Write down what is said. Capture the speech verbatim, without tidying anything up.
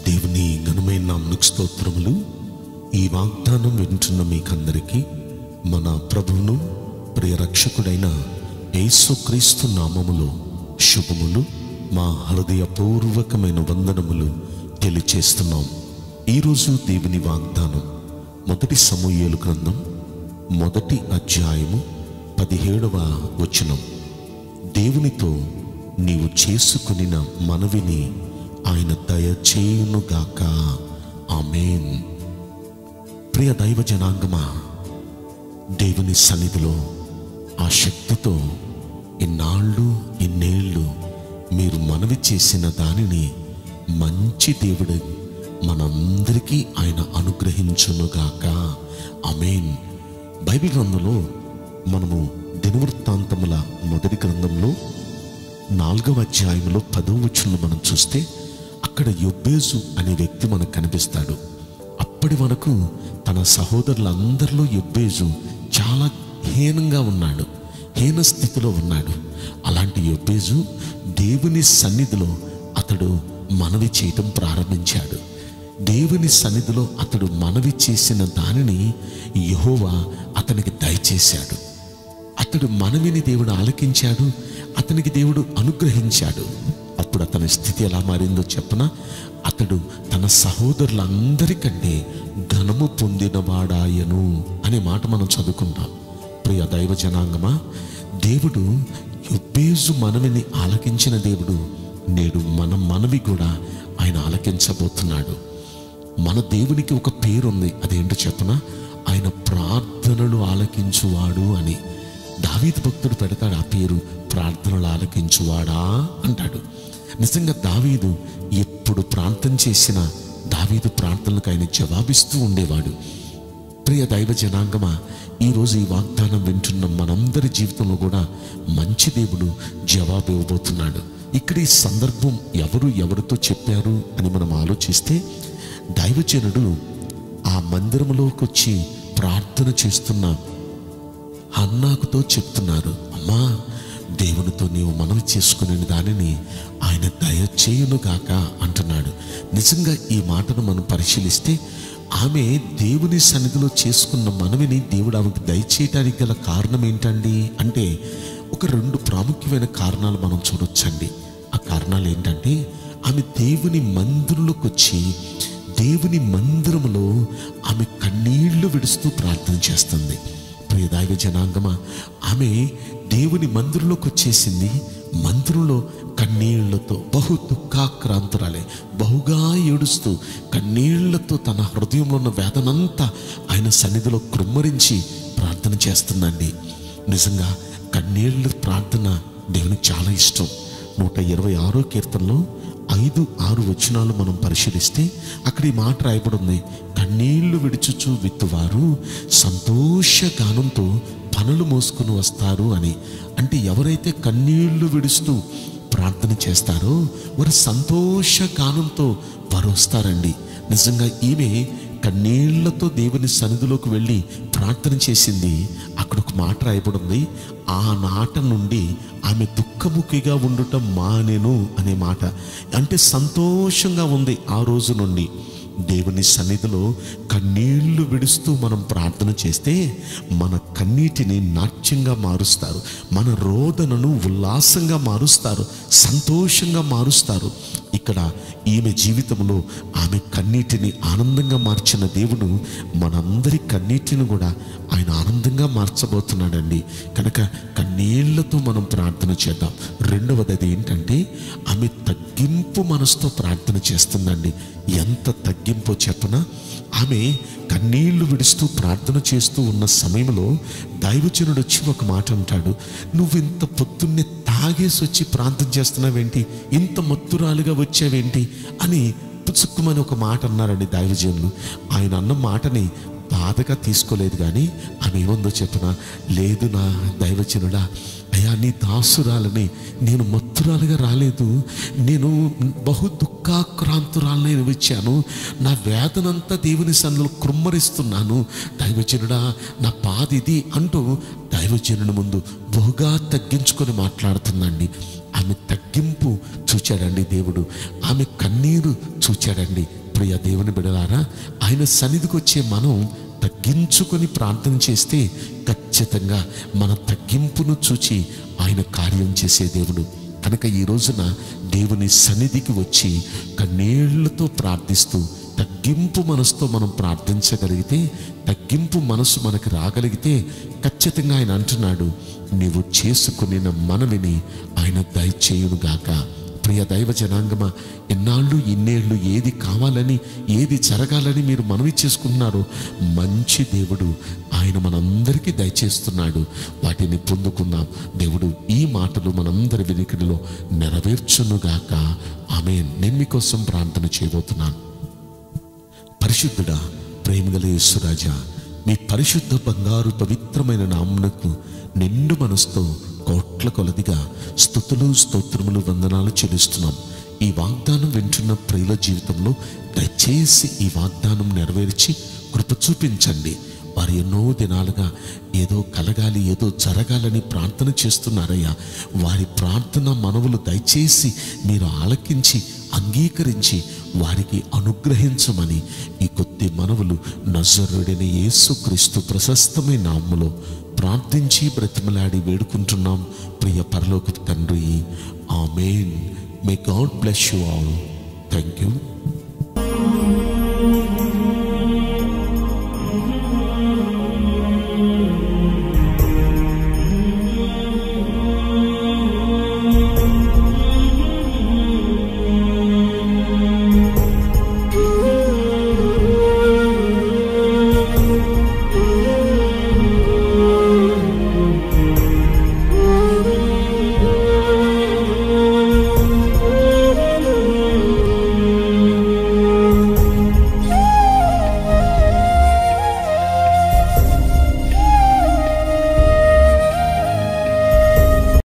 దేవుని ఘనమైన నామమునకు స్తోత్రములు. ఈ వాగ్దానం వింటున్న మీకందరికీ మన ప్రభువును ప్రియ రక్షకుడైన యేసుక్రీస్తు నామములో శుభములు, మా హృదయపూర్వకమైన వందనములు తెలియచేస్తున్నాం. ఈరోజు దేవుని వాగ్దానం మొదటి సమూయేలు గ్రంథం మొదటి అధ్యాయము పదిహేడవ వచనం. దేవునితో నీవు చేసుకునిన మనవిని ఆయన దయచేయునుగాక. ఆమేన్. ప్రియ దైవ జనాంగమా, దేవుని సన్నిధిలో ఆ శక్తితో ఇన్నాళ్ళు ఇన్నేళ్ళు మీరు మనవి చేసిన దానిని మంచి దేవుడు మనందరికీ ఆయన అనుగ్రహించునుగాక. ఆమేన్. బైబిల్ గ్రంథంలో మనము దినవృత్తాంతముల మొదటి గ్రంథంలో నాలుగవ అధ్యాయంలో పదవ వచనంలో మనం చూస్తే అక్కడ యొబ్బేజు అనే వ్యక్తి మనకు కనిపిస్తాడు. అప్పటి వరకు తన సహోదరులందరిలో యొబ్బేజు చాలా హీనంగా ఉన్నాడు, హీన స్థితిలో ఉన్నాడు. అలాంటి యొబ్బేజు దేవుని సన్నిధిలో అతడు మనవి చేయటం ప్రారంభించాడు. దేవుని సన్నిధిలో అతడు మనవి చేసిన దానిని యెహోవా అతనికి దయచేశాడు. అతడు మనవిని దేవుడు ఆలకించాడు, అతనికి దేవుడు అనుగ్రహించాడు. అప్పుడు అతని స్థితి ఎలా మారిందో చెప్పన, అతడు తన సహోదరులందరికంటే ఘనము పొందినవాడాయను అనే మాట మనం చదువుకుంటాం. ప్రియ దైవ జనాంగమా, దేవుడు యొబ్బేజు మనవిని ఆలకించిన దేవుడు నేడు మన మనవి కూడా ఆయన ఆలకించబోతున్నాడు. మన దేవునికి ఒక పేరుంది, అదేంటో చెప్పన, ఆయన ప్రార్థనలు ఆలకించువాడు అని. దావీదు భక్తుడు పెడతాడు ఆ పేరు, ప్రార్థనలు ఆలకించువాడా అంటాడు. నిజంగా దావీదు ఎప్పుడు ప్రార్థన చేసినా దావీదు ప్రార్థనలకు ఆయన జవాబిస్తూ ఉండేవాడు. ప్రియ దైవ జనాంగమా, ఈరోజు ఈ వాగ్దానం వింటున్న మనందరి జీవితంలో కూడా మంచి దేవుడు జవాబు ఇవ్వబోతున్నాడు. ఇక్కడ ఈ సందర్భం ఎవరు ఎవరితో చెప్పారు అని మనం ఆలోచిస్తే, దైవజనుడు ఆ మందిరంలోకి వచ్చి ప్రార్థన చేస్తున్న హన్నాకుతో చెప్తున్నారు, అమ్మా, దేవునితో నీవు మనవి చేసుకునే దానిని ఆయన దయచేయునుగాక అంటున్నాడు. నిజంగా ఈ మాటను మనం పరిశీలిస్తే ఆమె దేవుని సన్నిధిలో చేసుకున్న మనవిని దేవుడు ఆమెకు దయచేయటానికి గల కారణం ఏంటండి అంటే, ఒక రెండు ప్రాముఖ్యమైన కారణాలు మనం చూడొచ్చండి. ఆ కారణాలు ఏంటంటే, ఆమె దేవుని మందిరంలోకి వచ్చి దేవుని మందిరంలో ఆమె కన్నీళ్లు విడుస్తూ ప్రార్థన చేస్తుంది. ప్రియ దైవ జనాంగమా, ఆమె దేవుని మందిరంలోకి వచ్చేసింది. మందిరంలో కన్నీళ్లతో బహు దుఃఖాక్రాంతురాలే, బహుగా ఏడుస్తూ కన్నీళ్లతో తన హృదయంలో ఉన్న వేదనంతా ఆయన సన్నిధిలో కృమ్మరించి ప్రార్థన చేస్తుందండి. నిజంగా కన్నీళ్ళ ప్రార్థన దేవునికి చాలా ఇష్టం. నూట ఇరవై ఆరో కీర్తనలో ఐదు ఆరు వచనాలు మనం పరిశీలిస్తే అక్కడ ఈ మాట రాయబడి ఉంది, కన్నీళ్లు విడుచుచు విత్తువారు సంతోషగానంతో పనులు మోసుకుని వస్తారు అని. అంటే ఎవరైతే కన్నీళ్లు విడుస్తూ ప్రార్థన చేస్తారో వారు సంతోషగానంతో వారు వస్తారండి. నిజంగా ఈమె కన్నీళ్లతో దేవుని సన్నిధిలోకి వెళ్ళి ప్రార్థన చేసింది. అక్కడ ఒక మాట రాయబడి ఉంది, ఆ నాట నుండి ఆమె దుఃఖముఖిగా ఉండటం మానెను అనే మాట. అంటే సంతోషంగా ఉంది ఆ రోజు నుండి. దేవుని సన్నిధిలో కన్నీళ్లు విడుస్తూ మనం ప్రార్థన చేస్తే మన కన్నీటిని నాట్యంగా మారుస్తారు, మన రోదనను ఉల్లాసంగా మారుస్తారు, సంతోషంగా మారుస్తారు. ఇక్కడ ఈమె జీవితంలో ఆమె కన్నీటిని ఆనందంగా మార్చిన దేవుడు మనందరి కన్నీటిని కూడా ఆయన ఆనందంగా మార్చబోతున్నాడండి. కనుక కన్నీళ్లతో మనం ప్రార్థన చేద్దాం. రెండవది అది ఏంటంటే, ఆమె తగ్గింపు మనసుతో ప్రార్థన చేస్తుందండి. ఎంత తగ్గింపో చెప్పనా, ఆమె కన్నీళ్లు విడుస్తూ ప్రార్థన చేస్తూ ఉన్న సమయంలో దైవజనుడు వచ్చి ఒక మాట అంటాడు, నువ్వు ఇంత పొద్దున్నే తాగేసి వచ్చి ప్రార్థన చేస్తున్నావేంటి, ఇంత మత్తురాలుగా వచ్చావేంటి అని పుచ్చుక్కుమని ఒక మాట అన్నారండి దైవజనులు. ఆయన అన్న మాటని బాధగా తీసుకోలేదు, కానీ ఆమె ఏముందో చెప్పనా, లేదు నా దైవజనుడా, అయ్యా నీ దాసురాలని నేను మత్తురాలుగా రాలేదు, నేను బహు దుఃఖాక్రాంతురాలని వచ్చాను, నా వేదనంతా దేవుని సన్నిధిలో కృమ్మరిస్తున్నాను దైవజనుడా, నా బాధ ఇది అంటూ దైవజనుని ముందు బహుగా తగ్గించుకొని మాట్లాడుతుందండి. ఆమె తగ్గింపు చూచాడండి దేవుడు, ఆమె కన్నీరు చూచాడండి. ప్రియ దేవుని బిడ్డలారా, ఆయన సన్నిధికి వచ్చే మనం తగ్గించుకొని ప్రార్థన చేస్తే ఖచ్చితంగా మన తగ్గింపును చూచి ఆయన కార్యం చేసే దేవుడు. కనుక ఈ రోజున దేవుని సన్నిధికి వచ్చి కన్నీళ్లతో ప్రార్థిస్తూ తగ్గింపు మనసుతో మనం ప్రార్థించగలిగితే, తగ్గింపు మనసు మనకి రాగలిగితే ఖచ్చితంగా ఆయన అంటున్నాడు, నీవు చేసుకుని మనవిని ఆయన దయచేయునుగాక. ప్రియ దైవ జనాంగమా, ఎన్నాళ్ళు ఇన్నేళ్ళు ఏది కావాలని ఏది జరగాలని మీరు మనవి చేసుకుంటున్నారో మంచి దేవుడు ఆయన మనందరికీ దయచేస్తున్నాడు. వాటిని పొందుకుందాం. దేవుడు ఈ మాటలు మనందరి వినికిడిలో నెరవేర్చునుగాక. ఆమేన్. నేను మీకోసం ప్రార్థన చేయబోతున్నాను. పరిశుద్ధుడా, ప్రేమగల యేసురాజా, మీ పరిశుద్ధ బంగారు పవిత్రమైన నామమునకు నిండు మనసుతో కోట్ల కొలదిగా స్తుతులు స్తోత్రములు వందనాలు చెల్లిస్తున్నాం. ఈ వాగ్దానం వింటున్న ప్రియుల జీవితంలో దయచేసి ఈ వాగ్దానం నెరవేర్చి కృప చూపించండి. వారు ఎన్నో దినాలుగా ఏదో కలగాలి, ఏదో జరగాలని ప్రార్థన చేస్తున్నారయ్యా. వారి ప్రార్థన మనవులు దయచేసి మీరు ఆలకించి అంగీకరించి వారికి అనుగ్రహించమని ఈ కొద్ది మనవులు నజరుడైన యేసుక్రీస్తు ప్రశస్తమైన నామములో ప్రార్థించి బ్రతిమలాడి వేడుకుంటున్నాం ప్రియ పరలోక తండ్రి. ఆమేన్. May God bless you all. Thank you.